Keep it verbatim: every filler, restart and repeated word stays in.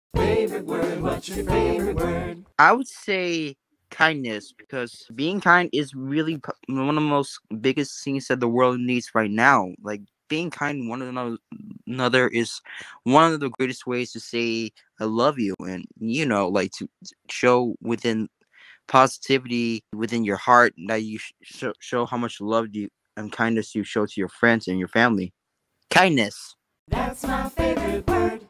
Favorite word, what's your favorite word? I would say kindness because being kind is really p- one of the most biggest things that the world needs right now. Like being kind to one ano- another is one of the greatest ways to say I love you, and you know, like to show within positivity within your heart that you sh- show, show how much love you and kindness you show to your friends and your family. Kindness. That's my favorite word.